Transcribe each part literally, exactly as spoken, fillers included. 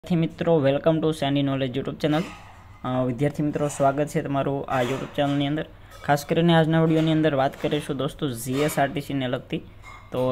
विद्यार्थी मित्रों welcome to Sandy knowledge YouTube channel. विद्यार्थी मित्रों स्वागत है तमारू आ यूट्यूब चैनल अंदर। खास करीने आजना विडियोनी अंदर बात करीशुं दोस्तों जीएसआरटीसी ने लगती। तो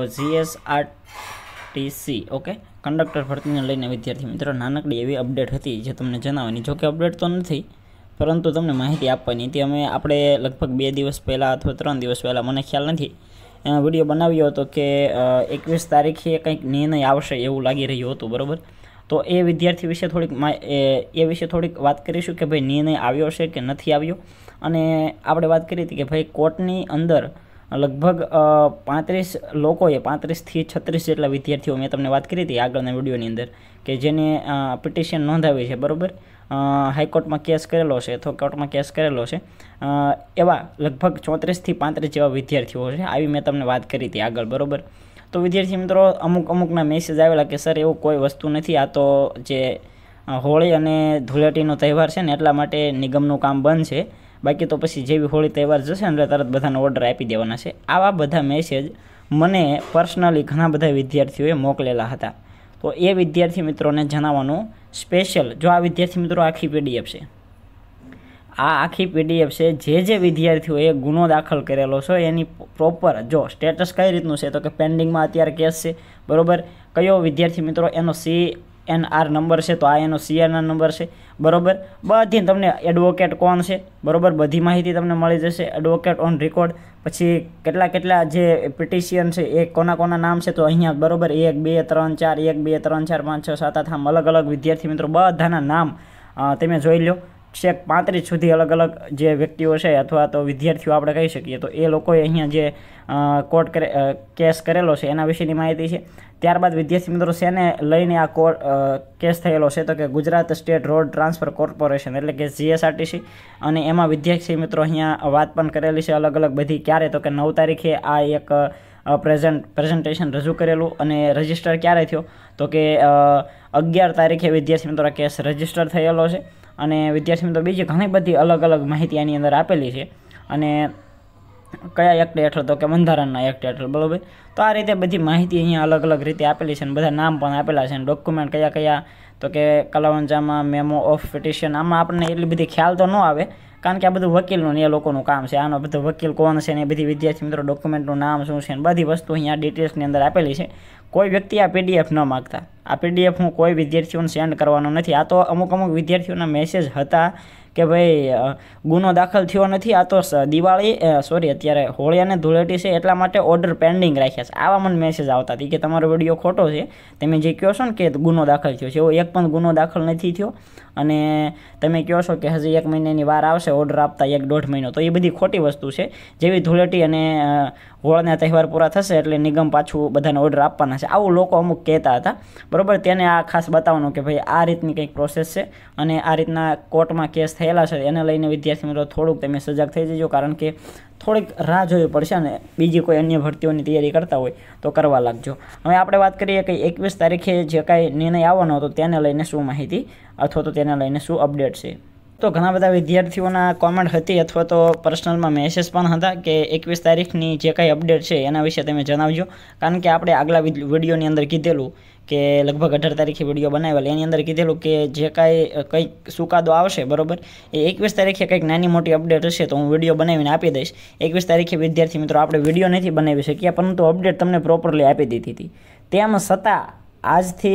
जीएसआरटीसी ओके कंडक्टर भर्तीने लईने विद्यार्थी मित्रों नानकड़ी एवी अपडेट हती जे तमने जणावવાની। जो कि अपडेट तो नहीं परंतु तमने माहिती आपवानी हती। अमे आपणे लगभग बे दिवस पहला अथवा त्रण दिवस पहला मने ख्याल नहीं विडियो बनाव्यो हतो के एकवीस तारीखे कंईक निर्णय आवशे एवुं लागी रह्युं हतुं बरोबर। तो ए विद्यार्थी विषे थोड़ीक ए विषे थोड़ीक बात करीशुं के भाई निर्णय आव्यो छे के नथी आव्यो। अने आपणे बात करी हती के भाई कोर्टनी अंदर लगभग पैंतीस लोकोए पैंतीस थी छत्रीस जेटला विद्यार्थीओ मैं तमने बात करी थी आगळना विडियोनी अंदर के जेने पिटिशन नोंधावी छे बरोबर। हाईकोर्ट में केस करेलो छे अथवा कोर्ट में केस करेलो छे एवा लगभग चौतरीस थी पैंतीस जेवा विद्यार्थीओ छे। आवी मैं तमने बात करी थी आगळ बरोबर। तो विद्यार्थी मित्रों अमुक अमुकना मेसेज आवेला कि सर एवं कोई वस्तु नहीं, आ तो जे होळी अने धूळेटीनो तहेवार छे ने एटला माटे निगमनुं काम बंध छे, बाकी तो पछी जेवी होळी तहेवार जशे ने तरत बधाने ऑर्डर आपी देवाना छे। आवा बधा मेसेज मने पर्सनली घणा बधा विद्यार्थीओए मोकलेला हता। तो ए विद्यार्थी मित्रोने जणाववानुं स्पेशल जो आ विद्यार्थी मित्रों आखी पीडीएफ छे, आ आखी पीडीएफ से जे जे विद्यार्थीओए गुनो दाखल करेलो छे एनी प्रोपर जो स्टेटस कई रीतनु छे तो कि पेन्डिंग में अत्यारे केस छे बरोबर। कयो विद्यार्थी मित्रों एनो सी एन आर नंबर है तो आ एनो सी एन आर नंबर है बरोबर। बधी तमने एडवोकेट कोण छे बरोबर बधी माहिती तमने मळी जशे। एडवोकेट ऑन रिकॉर्ड पछी केटला केटला जे पिटिशन है ए कोना कोना नाम है तो अहींया बरोबर एक बे त्रण चार एक बे त्रण चार पांच छ सात आठ आम अलग अलग विद्यार्थी मित्रों बधाना नाम तमे जोई लो। छेक पैंतीस सुधी अलग अलग जे व्यक्तिओ छे अथवा तो विद्यार्थीओ आपणे कही शकीए तो ए लोकोए अहींया जे कोर्ट करे केस करेलो छे एना विशेनी माहिती छे। त्यारबाद विद्यार्थी मित्रों सेने लईने आ कोर्ट केस थयेलो छे तो कि Gujarat state road transfer corporation एटले कि जीएसआरटीसी अने एमां विद्यार्थी मित्रों अहींया वात पण करेली छे अलग अलग बधी। क्यारे तो कि नौ तारीखे आ एक प्रेजेंट प्रेजेंटेशन रजू करेलू अने रजिस्टर क्यारे थयो तो कि अगियार तारीखे विद्यार्थी मित्रों केस रजिस्टर थयेलो छे। अने विद्यार्थी मित्रों बीजी घणी बधी अलग अलग माहिती आनी अंदर आपेली छे अने कया एक्ट हेठळ तो कि बंधारणना एक्ट हेठळ बरोबर। तो आ रीते बधी माहिती अहींया अलग अलग रीते आपेली छे। बधा नाम पण आपेला छे, डॉक्युमेंट कया कया तो कि कलावंजामा मेमो ऑफ पिटिशन आमां आपणे एटली बधी ख्याल तो न आवे कारण के आ बधुं वकीलनुं ने ए लोकोनुं काम छे। आनो बधो वकील कोण छे ने बधी विद्यार्थी मित्रों डॉक्युमेंटनुं नाम शुं छे बधी वस्तु अहींया डिटेल्सनी अंदर आपेली छे। कोई व्यक्ति आ पीडीएफ न मांगता, आ पीडीएफ हूँ कोई विद्यार्थीओने सेंड करवानो नथी। आ तो अमुक अमुक विद्यार्थीओना मेसेज हता कि भाई गुनो दाखल थयो नथी, आ तो दिवाળી सॉरी अत्यारे होळी अने धूळेटी छे एटला माटे ऑर्डर पेन्डिंग राख्या छे। आवा मन मेसेज आवता हता कि तमारो विडियो खोटो छे, तमे जे कहो छो ने कि गुनो दाखल थयो छे एवो एक पण गुनो दाखल नथी थयो अने तमे कहो छो कि हजी एक महीनानी वार आवशे ऑर्डर आपता एक दौड़ महीनो। तो ए बधी खोटी वस्तु छे। जेवी धूळेटी अने होळीना तहेवार पूरा थशे एटले निगम पाछुं बधाने ऑर्डर आपवाना छे आवुं लोको अमुक कहेता हता बरोबर। तेने आ खास बताववानुं कि भाई आ रीतनी कंईक प्रोसेस छे अने आ रीतना कोर्टमां केस थयेला छे एने लईने विद्यार्थी मित्रों थोड़ुंक तमे सजग थई जजो कारण के थोड़ीक राह जोवी पड़शे अने बीजी कोई अन्य भरतीओनी तैयारी करता होय तो करवा लागजो। हवे आपणे वात करीए कि एकवीस तारीखे जे कांई निर्णय आववानो हतो तेने लईने शुं माहिती अथवा तो तेने लईने शुं अपडेट छे। तो घणा बधा विद्यार्थीओना कॉमेंट हती अथवा तो पर्सनलमां मेसेज पण हता कि एकवीस तारीखनी जे कांई अपडेट छे एना विषे तमे जणावजो कारण के आपणे आगला विडियोनी अंदर कीधेलुं कि लगभग अठार तारीखे विडियो बनावेल एनी अंदर कीधेलुं कि जे कांई कंईक चुकादो आवशे बरोबर ए एकवीस तारीखे कंईक नानी मोटी अपडेट हशे तो हूँ विडियो बनावीने आपी दईश। एकवीस तारीखे विद्यार्थी मित्रों आपणे विडियो नहीं बनावी शक्या परंतु अपडेट तमने प्रोपरली आपी दीधी थी। तेम छतां आजथी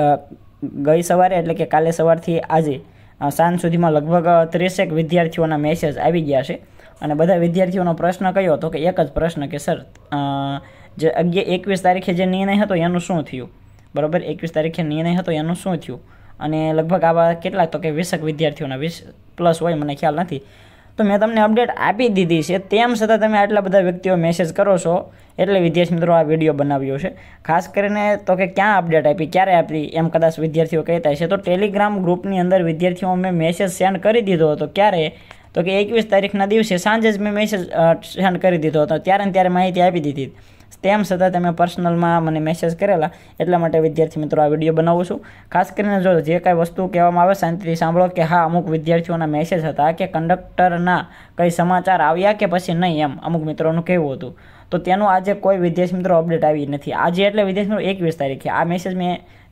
गई सवारे एटले कि काले सवारथी आजे साँज सुधीमां लगभग त्रीसेक विद्यार्थीओना मेसेज आवी गया छे अने बधा विद्यार्थीओनो प्रश्न कयो हतो कि एक ज प्रश्न कि सर जे अगियार एकवीस तारीखे जे निर्णय हतो एनुं शुं थयुं बरोबर। एकवीस तारीखे निर्णय हतो एनुं शुं थयुं अने लगभग आवा केटला तो कि वीसक विद्यार्थीओना वीस प्लस होय मने ख्याल नथी। तो मैं तमने अपडेट आपी दीधी छे तेम छतां तमे आटला बधा व्यक्तिओ मेसेज करो छो एटले विद्यार्थी मित्रों आ विडियो बनाव्यो छे। खास करीने तो कि क्यां अपडेट आपी क्यारे आपी एम कदाच विद्यार्थीओ कहेता छे तो टेलिग्राम ग्रुपनी अंदर विद्यार्थीओ मैं मेसेज सेंड करी दीधो हतो क्यारे तो कि एकवीस तारीखना दिवसे सांजे ज मैं मेसेज सेंड करी दीधो हतो त्यारे ने त्यारे माहिती आपी दीधी। तेम छतां तमे पर्सनलमां मने मेसेज करेला એટલા માટે વિદ્યાર્થી મિત્રો આ વિડીયો બનાવું છું। ખાસ કરીને જો જે કાંઈ વસ્તુ કહેવામાં આવે શાંતિથી સાંભળો કે હા અમુક વિદ્યાર્થીઓના મેસેજ હતા કે કંડક્ટરના કંઈ સમાચાર આવ્યા કે પછી નહીં એમ અમુક મિત્રોનું કહેવું હતું। તો તેનું આજે કોઈ વિદ્યાર્થી મિત્રો અપડેટ આવી નથી। આજે એટલે વિદ્યાર્થી મિત્રો એકવીસ તારીખે આ મેસેજ મેં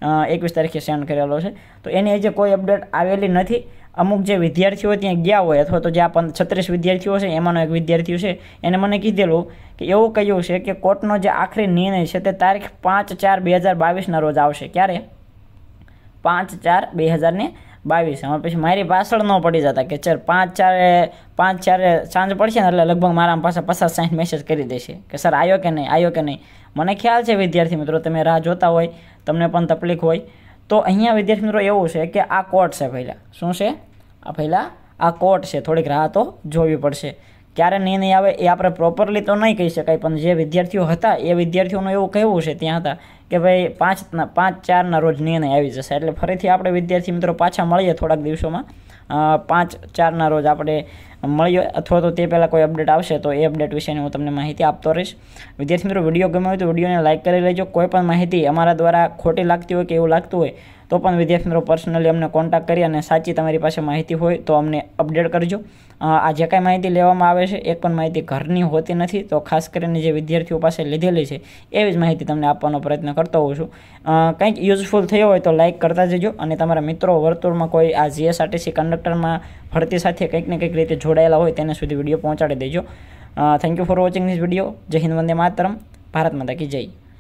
એકવીસ તારીખે સેન્ડ કરેલો છે, તો એની હજી કોઈ અપડેટ આવેલી નથી. અમુક જે વિદ્યાર્થીઓ ત્યાં ગયા હોય અથવા તો જે આ છત્રીસ વિદ્યાર્થીઓ છે એમાંનો એક વિદ્યાર્થી છે એને મને કીધેલું કે એવું કહ્યું છે કે કોર્ટનો જે આખરી નિર્ણય છે તે તારીખ પાંચ ચાર બે હજાર બાવીસના રોજ આવશે. ક્યારે? પાંચ ચાર બે હજાર ને બાવીસ. હવે પછી મારી પાછળ ન પડી જતા કે ચાર પાંચ ચારે પાંચ ચારે સાંજ પડશે ને એટલે લગભગ મારા પાસે પચાસ સાઠ મેસેજ કરી દેશે કે સર આવ્યો કે નહીં, આવ્યો કે નહીં. મને ખ્યાલ છે વિદ્યાર્થી મિત્રો તમે રાહ જોતા હોય, તમને પણ તકલીફ હોય. તો અહીંયા વિદ્યાર્થી મિત્રો એવું છે કે આ કોર્ટ છે પહેલાં. શું છે? આ પહેલાં આ કોર્ટ છે. થોડીક રાહ તો જોવી પડશે. ક્યારે નિર્ણય આવે એ આપણે પ્રોપરલી તો નહીં કહી શકાય, પણ જે વિદ્યાર્થીઓ હતા એ વિદ્યાર્થીઓનું એવું કહેવું છે ત્યાં હતા કે ભાઈ પાંચના પાંચ ચારના રોજ નિર્ણય આવી જશે. એટલે ફરીથી આપણે વિદ્યાર્થી મિત્રો પાછા મળીએ થોડાક દિવસોમાં. પાંચ ચારના રોજ આપણે મળીએ અથવા તો તે પહેલાં કોઈ અપડેટ આવશે તો એ અપડેટ વિશેની હું તમને માહિતી આપતો રહીશ. વિદ્યાર્થી મિત્રો વિડીયો ગમ્યો હોય તો વિડીયોને લાઇક કરી લેજો. કોઈ પણ માહિતી અમારા દ્વારા ખોટી લાગતી હોય કે એવું લાગતું હોય તો પણ વિદ્યાર્થી મિત્રો પર્સનલી અમને કોન્ટેક્ટ કરી અને સાચી તમારી પાસે માહિતી હોય તો અમને અપડેટ કરજો. આ જે કાંઈ માહિતી લેવામાં આવે છે એક પણ માહિતી ઘરની હોતી નથી, તો ખાસ કરીને જે વિદ્યાર્થીઓ પાસે લીધેલી છે એવી જ માહિતી તમને આપવાનો પ્રયત્ન કરતો હોઉં છું. કંઈક યુઝફુલ થયો હોય તો લાઇક કરતા જજો અને તમારા મિત્રો વર્તુળમાં કોઈ આ જીએસઆરટીસી કંડક્ટરમાં ભરતી સાથે કંઈક ને કંઈક રીતે જોડાયેલા હોય તેને સુધી વિડીયો પહોંચાડી દેજો. Thank you for watching this video. જય હિન્દ, વંદે માતરમ, ભારત માતા કી જય.